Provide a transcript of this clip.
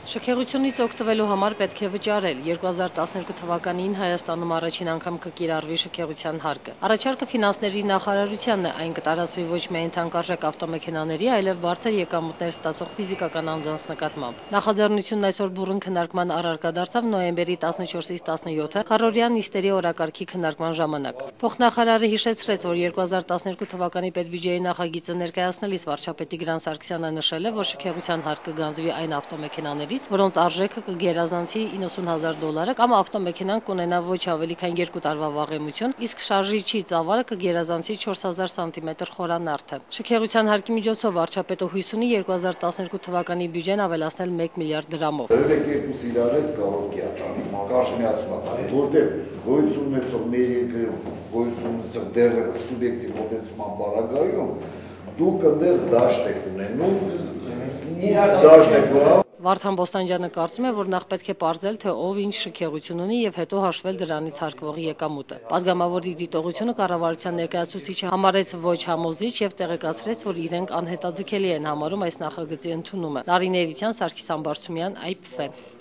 Շքեղությունից օգտվելու համար պետք է վճարել։ 2012 թվականին Հայաստանում առաջին անգամ կկիրառվի շքեղության հարկը։ Առաջարկը ֆինանսների նախարարությանն է, այն կտարածվի ոչ միայն թանկարժեք ավտոմեքենաների, այլև բարձր եկամուտներ ստացող ֆիզիկական անձանց նկատմամբ։ Նախաձեռնությունն այսօր բուռն քննարկման առարկա դարձավ նոյեմբերի 14-ից 17-ը քառօրյա նիստերի օրակարգի քննարկման ժամանակ։ Փոխնախարարը հիշեցրեց, որ 2012 թվականի պետբյուջեի նախագիծը ներկայացնելիս վարչապետի Գրան Սարգսյանը նշել է, որ շքեղության հարկ կգանձվի այն ավտոմեքենաների, որոնց արժեքը կգերազանցի $90,000 կամ ավտոմեքենան կունենա ոչ ավելի քան 2 տարվա վաղեմություն, իսկ շարժիչի ծավալը կգերազանցի 4000 սանտիմետր խորանարդը։ Շքեղության հարկի միջոցով վարչապետը հույս ունի 2012 թվականի բյուջեն ավելացնել 1 միլիարդ դրամով։ Երկուս իրար հետ կարող է ատանի, կարժմիացում ատանի, որտեղ գոյություն ունեցող մեր երկրում, գոյություն ունեցող դեռևս սուբյեկտիվ մոտեցման պարագայում, դուք այնտեղ դաշտ եք ունենում, դաշտ եք ունենում։ Վարդան Բոստանջյանը կարծում է, որ նախ պետք է պարզել, թե ով ինչ շքեղություն ունի եւ հետո հաշվել դրանից հարկվող եկամուտը։ Պատգամավորի դիտողությունը կառավարության ներկայացուցիչը համարեց ոչ համոզիչ եւ տեղեկացրեց, որ իրենք անհետաձգելի են համարում այս նախագծի ընդունումը։ Նարինե Էրիցյան, Սարգիս Համբարձումյան, IPF։